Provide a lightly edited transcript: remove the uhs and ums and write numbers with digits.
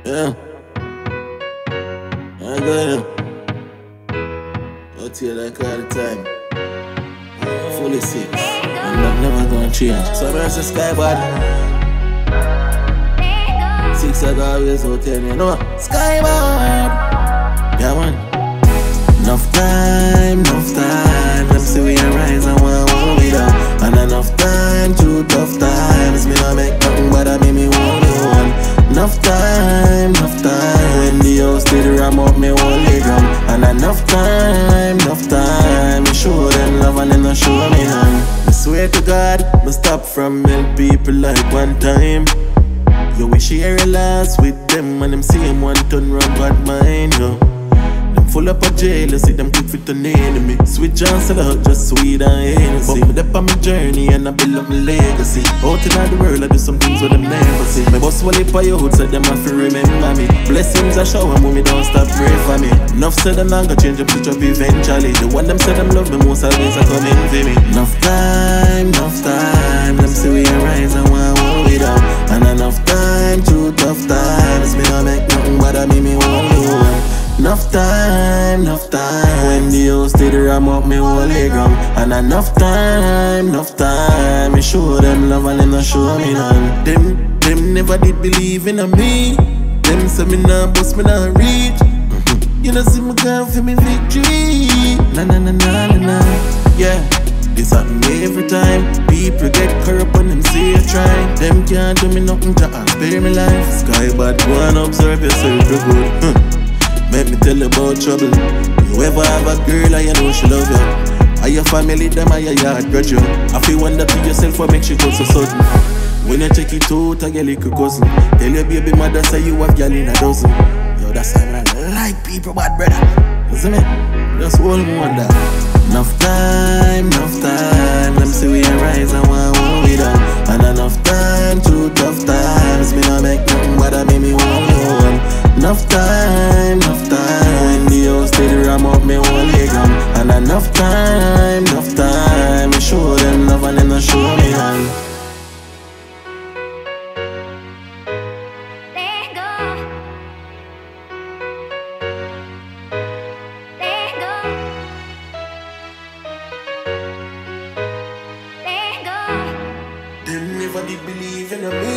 Yeah, I got you. Out here like all the time. Fully sick. And I'm never gonna change. So there's the sky bad. Six I always out here, you know. Sky bad. Yeah, man. Enough time, enough time. Them say we arise and want hold it up. And enough time, too tough times. Me not make nothing but I make me want me one. Enough time, enough time. When the house did ram up me only drum. And enough time, me show them love and then I show me none. I swear to God, me stop from help people like one time. You wish you hear a last with them and them same one turn round bad mind, yo. Them full up of jealousy, them quick fit an enemy. Switch and sell out, just sweet and Hennessy. But me dep on my journey and I build up my legacy. Out in the world I do some things with them never see. My boss will for your hood, said them have to remember me. Blessings I shower, mommy don't stop pray for me. Enough said them not gonna change up switch up eventually. The one them said them love me most always I come in for me. Enough time, them say we arise and want hold it up. And enough time, too tough times. Me not make nothing but I make me want me one. Enough time. When the house did ram up me holy ground. And enough time. Me show them love and them not show me none. Them never did believe in me. Them say me nah bust, me nah reach. You know see me going for me victory. Nah. Yeah, this happen every time. People get corrupt when them say you try. Them can't do me nothing to spare me life. Sky bad, go and observe yourself real good. Make me tell you about trouble. You ever have a girl and you know she love you? Are your family them or your yard grudge you? I feel wonder to yourself what makes you go so sudden. When you check it out, I get little cousin. Tell your baby mother say you have gal in a dozen. Yo, that's how I like people bad brother. Listen me, just hold me on that. Enough time. Them say we arise and want hold it up. And enough time, too tough times. Me not make nothing but I make me want one. Enough time. When the house did ram up me holy ground. And enough time. Me show them love and them not show me none. Them never did believe in me.